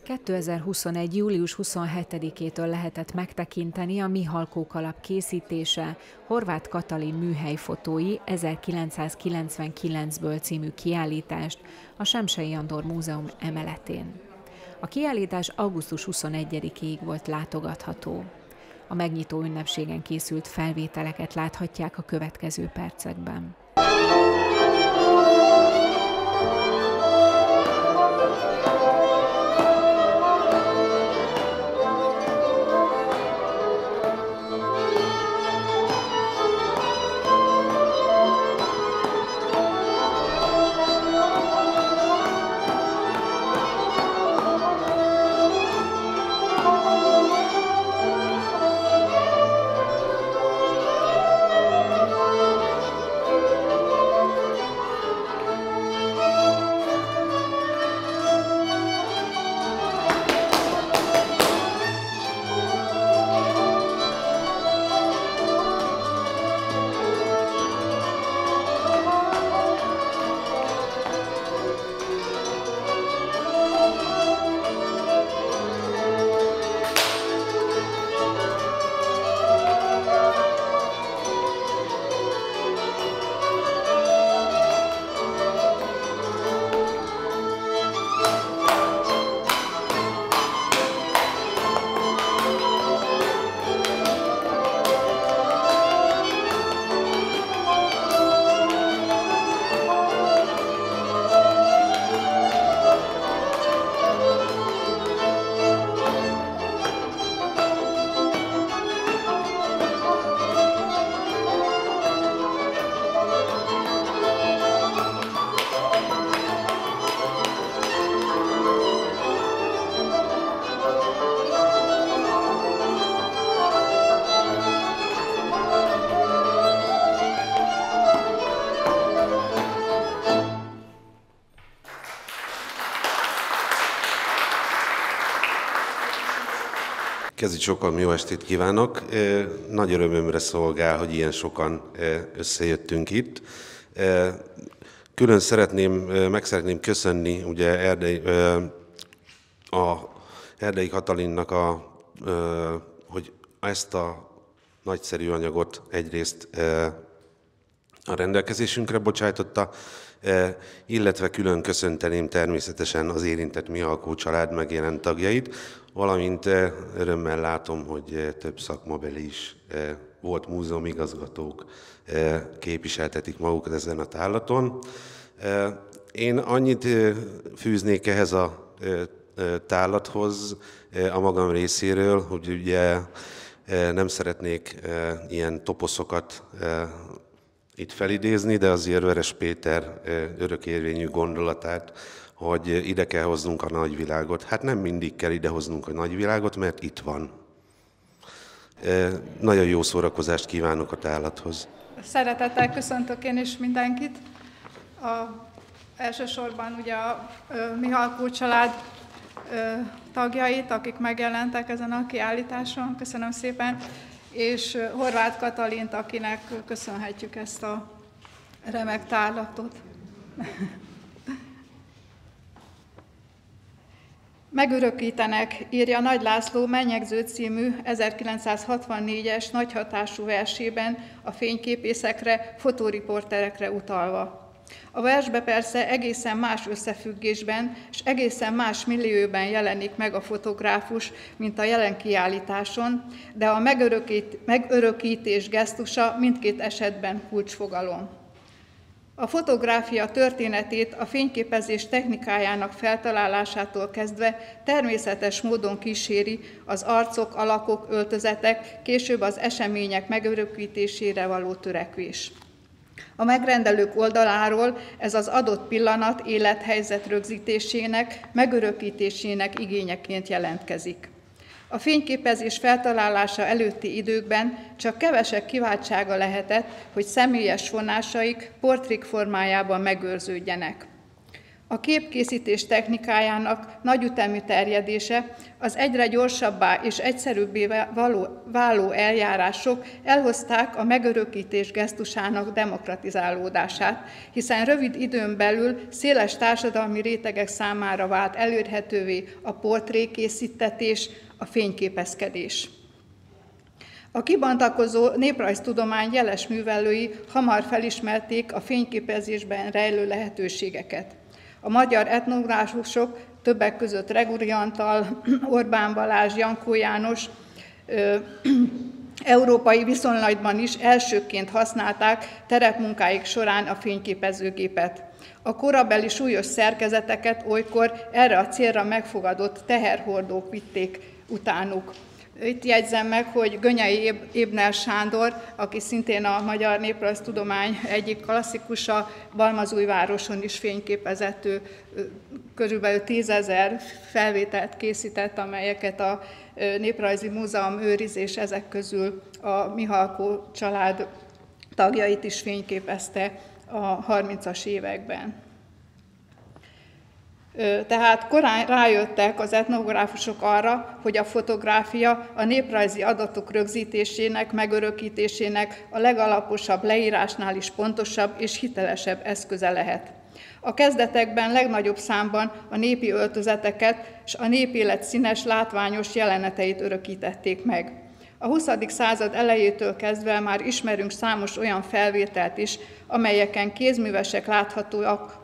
2021. július 27-től lehetett megtekinteni a Mihalkó kalap készítése, Horváth Katalin műhelyfotói 1999-ből című kiállítást a Semsey Andor Múzeum emeletén. A kiállítás augusztus 21-ig volt látogatható. A megnyitó ünnepségen készült felvételeket láthatják a következő percekben. Kezdj sokan, jó estét kívánok! Nagy örömömre szolgál, hogy ilyen sokan összejöttünk itt. Külön meg szeretném köszönni ugye Erdei Katalinnak, hogy ezt a nagyszerű anyagot egyrészt a rendelkezésünkre bocsájtotta, illetve külön köszönteném természetesen az érintett Mihalkó család megjelent tagjait, valamint örömmel látom, hogy több szakmabeli is volt múzeumigazgatók képviseltetik magukat ezen a tárlaton. Én annyit fűznék ehhez a tárlathoz a magam részéről, hogy ugye nem szeretnék ilyen toposzokat itt felidézni, de azért Veres Péter örökérvényű gondolatát, hogy ide kell hoznunk a nagyvilágot. Hát nem mindig kell idehoznunk a nagyvilágot, mert itt van. Nagyon jó szórakozást kívánok a tárlathoz. Szeretettel köszöntök én is mindenkit. Elsősorban ugye a Mihalkó család tagjait, akik megjelentek ezen a kiállításon. Köszönöm szépen. És Horváth Katalint, akinek köszönhetjük ezt a remek tárlatot. Megörökítenek, írja Nagy László Menyegző című 1964-es nagyhatású versében a fényképészekre, fotóriporterekre utalva. A versbe persze egészen más összefüggésben és egészen más millióben jelenik meg a fotográfus, mint a jelen kiállításon, de a megörökítés gesztusa mindkét esetben kulcsfogalom. A fotográfia történetét a fényképezés technikájának feltalálásától kezdve természetes módon kíséri az arcok, alakok, öltözetek, később az események megörökítésére való törekvés. A megrendelők oldaláról ez az adott pillanat élethelyzet rögzítésének, megörökítésének igényeként jelentkezik. A fényképezés feltalálása előtti időkben csak kevesek kiváltsága lehetett, hogy személyes vonásaik portrék formájában megőrződjenek. A képkészítés technikájának nagyütemű terjedése, az egyre gyorsabbá és egyszerűbbé váló eljárások elhozták a megörökítés gesztusának demokratizálódását, hiszen rövid időn belül széles társadalmi rétegek számára vált elérhetővé a portrékészítetés, a fényképezkedés. A kibontakozó néprajztudomány jeles művelői hamar felismerték a fényképezésben rejlő lehetőségeket. A magyar etnográfusok, többek között Reguri Antal, Orbán Balázs, Jankó János európai viszonylatban is elsőként használták terepmunkáik során a fényképezőgépet. A korabeli súlyos szerkezeteket olykor erre a célra megfogadott teherhordók vitték utánuk. Itt jegyzem meg, hogy Gönyei Ébner Sándor, aki szintén a magyar néprajztudomány egyik klasszikusa, Balmazújvároson is fényképezett, körülbelül 10 000 felvételt készített, amelyeket a Néprajzi Múzeum őriz, és ezek közül a Mihalkó család tagjait is fényképezte a 30-as években. Tehát korán rájöttek az etnográfusok arra, hogy a fotográfia a néprajzi adatok rögzítésének, megörökítésének a legalaposabb leírásnál is pontosabb és hitelesebb eszköze lehet. A kezdetekben legnagyobb számban a népi öltözeteket és a népélet színes, látványos jeleneteit örökítették meg. A 20. század elejétől kezdve már ismerünk számos olyan felvételt is, amelyeken kézművesek láthatóak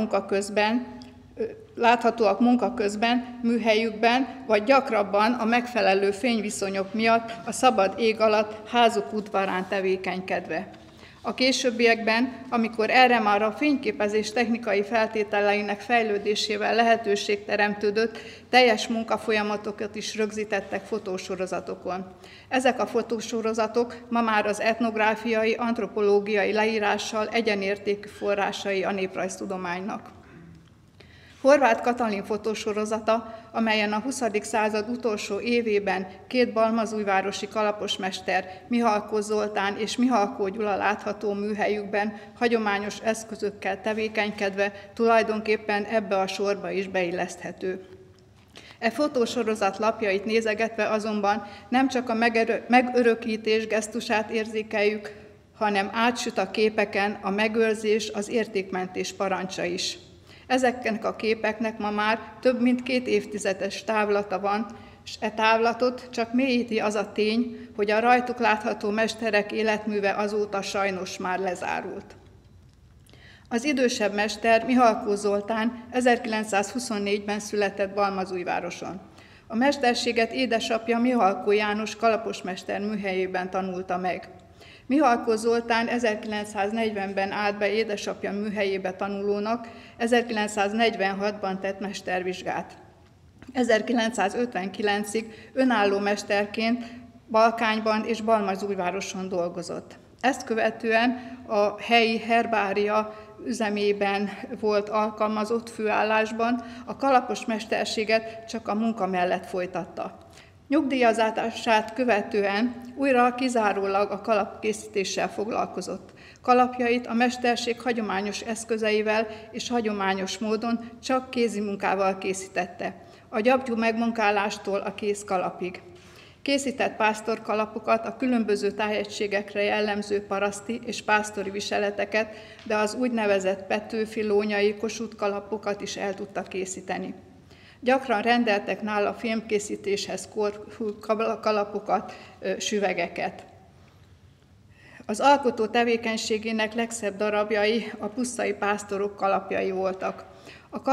munka közben, műhelyükben, vagy gyakrabban a megfelelő fényviszonyok miatt a szabad ég alatt házuk udvarán tevékenykedve. A későbbiekben, amikor erre már a fényképezés technikai feltételeinek fejlődésével lehetőség teremtődött, teljes munkafolyamatokat is rögzítettek fotósorozatokon. Ezek a fotósorozatok ma már az etnográfiai, antropológiai leírással egyenértékű forrásai a néprajztudománynak. Horváth Katalin fotósorozata, amelyen a 20. század utolsó évében két balmazújvárosi kalaposmester, Mihalkó Zoltán és Mihalkó Gyula látható műhelyükben hagyományos eszközökkel tevékenykedve tulajdonképpen ebbe a sorba is beilleszthető. E fotósorozat lapjait nézegetve azonban nem csak a megörökítés gesztusát érzékeljük, hanem átsüt a képeken a megőrzés, az értékmentés parancsa is. Ezeknek a képeknek ma már több mint 2 évtizedes távlata van, és e távlatot csak mélyíti az a tény, hogy a rajtuk látható mesterek életműve azóta sajnos már lezárult. Az idősebb mester, Mihalkó Zoltán 1924-ben született Balmazújvároson. A mesterséget édesapja Mihalkó János kalaposmester műhelyében tanulta meg. Mihalkó Zoltán 1940-ben állt be édesapja műhelyébe tanulónak, 1946-ban tett mestervizsgát. 1959-ig önálló mesterként Balkányban és Balmazújvároson dolgozott. Ezt követően a helyi herbária üzemében volt alkalmazott főállásban, a kalapos mesterséget csak a munka mellett folytatta. Nyugdíjazását követően újra kizárólag a kalapkészítéssel foglalkozott. Kalapjait a mesterség hagyományos eszközeivel és hagyományos módon csak kézimunkával készítette, a gyapjú megmunkálástól a kézkalapig. Készített pásztorkalapokat, a különböző tájegységekre jellemző paraszti és pásztori viseleteket, de az úgynevezett Petőfi-lónyai Kossuth kalapokat is el tudta készíteni. Gyakran rendeltek nála filmkészítéshez korhű kalapokat, süvegeket. Az alkotó tevékenységének legszebb darabjai a pusztai pásztorok kalapjai voltak. A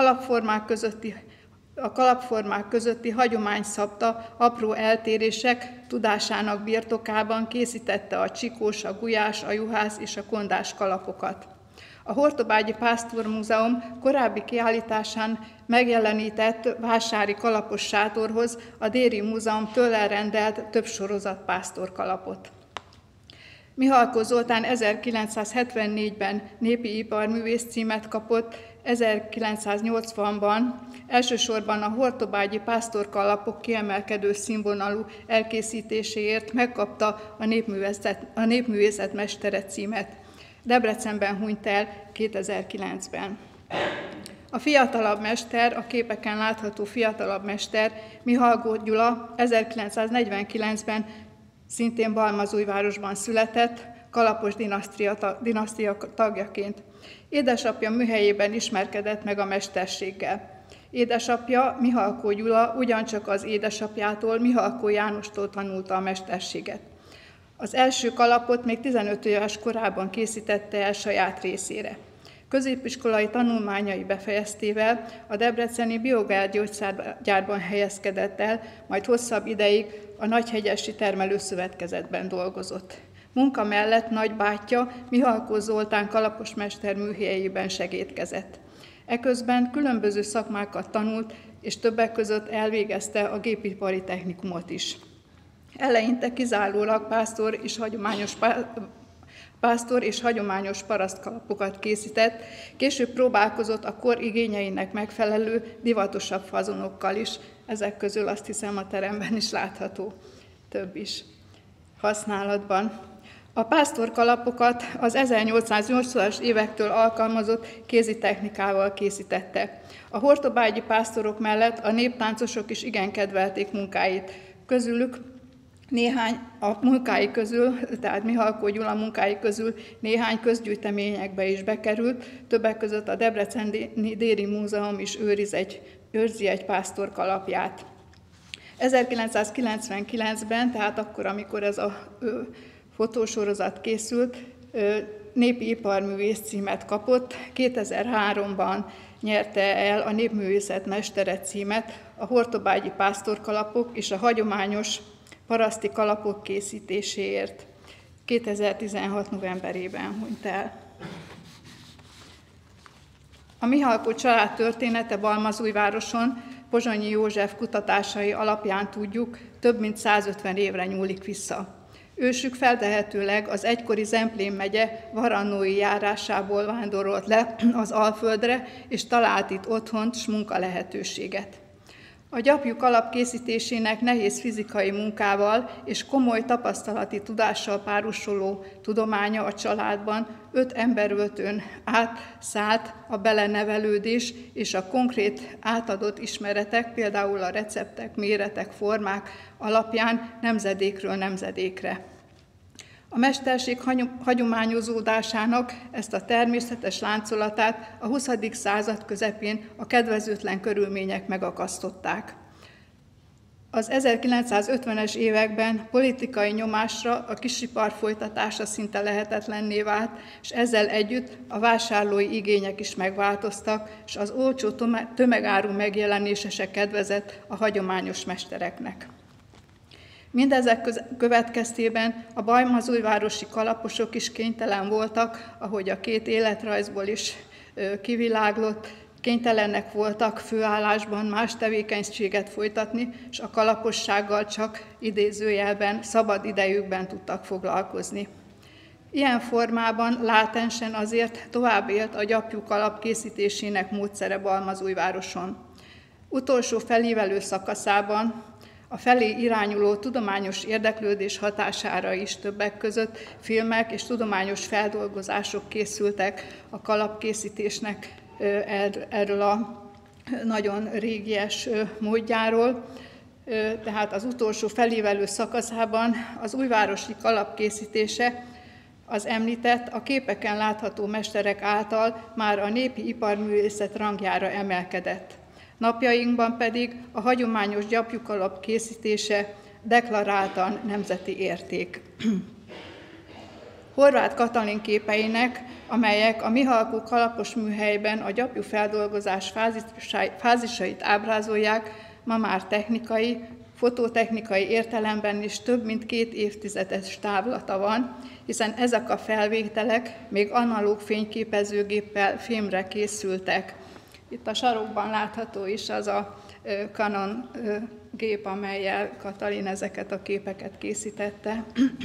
kalapformák közötti hagyományszabta apró eltérések tudásának birtokában készítette a csikós, a gulyás, a juhász és a kondás kalapokat. A Hortobágyi Pásztormúzeum korábbi kiállításán megjelenített vásári kalapos sátorhoz a Déri Múzeum tőle rendelt több sorozat pásztorkalapot. Mihalkó Zoltán 1974-ben népi iparművész címet kapott, 1980-ban elsősorban a hortobágyi pásztorkalapok kiemelkedő színvonalú elkészítéséért megkapta a népművészet mestere címet. Debrecenben hunyt el 2009-ben. A fiatalabb mester, a képeken látható fiatalabb mester, Mihalkó Gyula 1949-ben szintén Balmazújvárosban született, Kalapos dinasztia tagjaként. Édesapja műhelyében ismerkedett meg a mesterséggel. Édesapja, Mihalkó Gyula ugyancsak az édesapjától, Mihalkó Jánostól tanulta a mesterséget. Az első kalapot még 15 éves korában készítette el saját részére. Középiskolai tanulmányai befejeztével a debreceni Biogár gyógyszergyárban helyezkedett el, majd hosszabb ideig a Nagyhegyesi Termelőszövetkezetben dolgozott. Munka mellett nagybátyja Mihalkó Zoltán kalaposmester műhelyében segédkezett. Eközben különböző szakmákat tanult, és többek között elvégezte a gépipari technikumot is. Eleinte kizárólag pásztor és hagyományos parasztkalapokat készített, később próbálkozott a kor igényeinek megfelelő, divatosabb fazonokkal is. Ezek közül azt hiszem a teremben is látható több is használatban. A pásztorkalapokat az 1880-as évektől alkalmazott kézi technikával készítette. A hortobágyi pásztorok mellett a néptáncosok is igen kedvelték munkáit. Közülük tehát Mihalkó Gyula munkái közül néhány közgyűjteményekbe is bekerült, többek között a Debreceni Déri Múzeum is őrzi egy pásztor kalapját. 1999-ben, tehát akkor, amikor ez a fotósorozat készült, népi iparművész címet kapott, 2003-ban nyerte el a népművészet mestere címet a hortobágyi pásztorkalapok és a hagyományos paraszti kalapok készítéséért. 2016. novemberében hunyt el. A Mihalkó család története Balmazújvároson Pozsonyi József kutatásai alapján tudjuk, több mint 150 évre nyúlik vissza. Ősük feltehetőleg az egykori Zemplén megye Varannói járásából vándorolt le az Alföldre, és talált itt otthont s munkalehetőséget. A gyapjú kalap készítésének nehéz fizikai munkával és komoly tapasztalati tudással párosuló tudománya a családban 5 emberöltőn átszállt a belenevelődés és a konkrét átadott ismeretek, például a receptek, méretek, formák alapján nemzedékről nemzedékre. A mesterség hagyományozódásának ezt a természetes láncolatát a 20. század közepén a kedvezőtlen körülmények megakasztották. Az 1950-es években politikai nyomásra a kisipar folytatása szinte lehetetlenné vált, és ezzel együtt a vásárlói igények is megváltoztak, és az olcsó tömegáru megjelenése se kedvezett a hagyományos mestereknek. Mindezek következtében a balmazújvárosi kalaposok is kénytelen voltak, ahogy a két életrajzból is kiviláglott, kénytelenek voltak főállásban más tevékenységet folytatni, és a kalapossággal csak idézőjelben, szabad idejükben tudtak foglalkozni. Ilyen formában látensen azért tovább élt a gyapjú kalap készítésének módszere Balmazújvároson. Utolsó felívelő szakaszában a felé irányuló tudományos érdeklődés hatására is többek között filmek és tudományos feldolgozások készültek a kalapkészítésnek erről a nagyon régies módjáról. Tehát az utolsó felívelő szakaszában az újvárosi kalapkészítése az említett, a képeken látható mesterek által már a népi iparművészet rangjára emelkedett. Napjainkban pedig a hagyományos gyapjukalap készítése deklaráltan nemzeti érték. Horváth Katalin képeinek, amelyek a Mihalkó kalapos műhelyben a gyapjú feldolgozás fázisait ábrázolják, ma már technikai, fototechnikai értelemben is több mint 2 évtizedes távlata van, hiszen ezek a felvételek még analóg fényképezőgéppel filmre készültek. Itt a sarokban látható is az a Canon gép, amellyel Katalin ezeket a képeket készítette.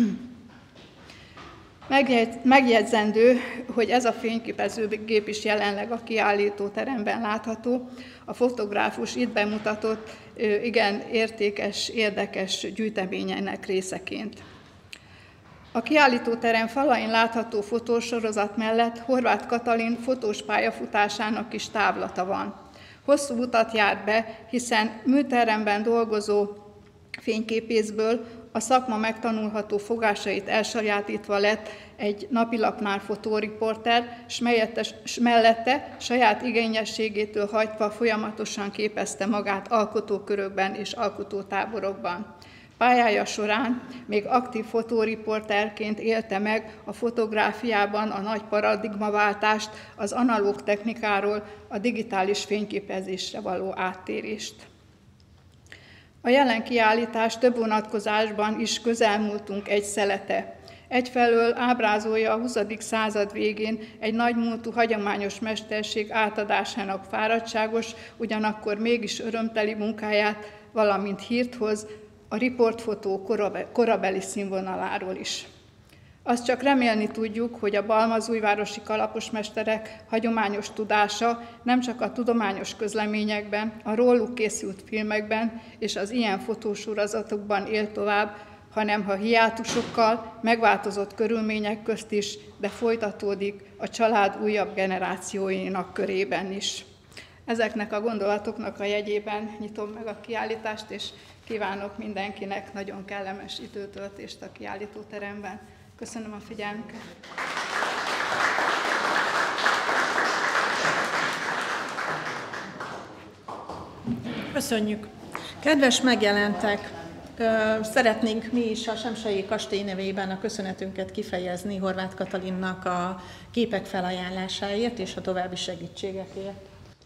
Megjegyzendő, hogy ez a fényképezőgép is jelenleg a kiállítóteremben látható. A fotográfus itt bemutatott igen értékes, érdekes gyűjteményének részeként. A kiállítóterem falain látható fotósorozat mellett Horváth Katalin fotós pályafutásának is távlata van. Hosszú utat járt be, hiszen műteremben dolgozó fényképészből a szakma megtanulható fogásait elsajátítva lett egy napilapnál fotóriporter, s mellette saját igényességétől hagyva folyamatosan képezte magát alkotókörökben és alkotótáborokban. Pályája során még aktív fotóriporterként élte meg a fotográfiában a nagy paradigmaváltást, az analóg technikáról a digitális fényképezésre való áttérést. A jelen kiállítás több vonatkozásban is közelmúltunk egy szelete. Egyfelől ábrázolja a 20. század végén egy nagymúltú hagyományos mesterség átadásának fáradtságos, ugyanakkor mégis örömteli munkáját, valamint hírt hoz a riportfotó korabeli színvonaláról is. Azt csak remélni tudjuk, hogy a balmazújvárosi kalaposmesterek hagyományos tudása nem csak a tudományos közleményekben, a róluk készült filmekben és az ilyen fotósorozatokban él tovább, hanem ha hiátusokkal, megváltozott körülmények közt is, de folytatódik a család újabb generációinak körében is. Ezeknek a gondolatoknak a jegyében nyitom meg a kiállítást, és kívánok mindenkinek nagyon kellemes időtöltést a kiállítóteremben. Köszönöm a figyelmüket! Köszönjük! Kedves megjelentek! Szeretnénk mi is a Semsey kastély nevében a köszönetünket kifejezni Horváth Katalinnak a képek felajánlásáért és a további segítségekért.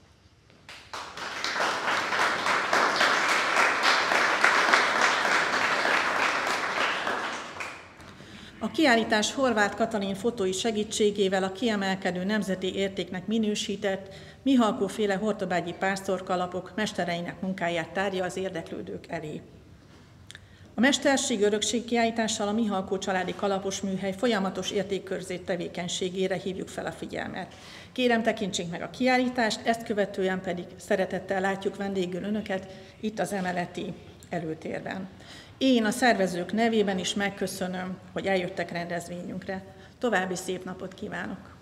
A kiállítás Horváth Katalin fotói segítségével a kiemelkedő nemzeti értéknek minősített Mihalkó-féle hortobágyi pásztorkalapok mestereinek munkáját tárja az érdeklődők elé. A Mesterség Örökség kiállítással a Mihalkó családi kalapos műhely folyamatos értékkörzét tevékenységére hívjuk fel a figyelmet. Kérem, tekintsék meg a kiállítást, ezt követően pedig szeretettel látjuk vendégül Önöket itt az emeleti előtérben. Én a szervezők nevében is megköszönöm, hogy eljöttek rendezvényünkre. További szép napot kívánok!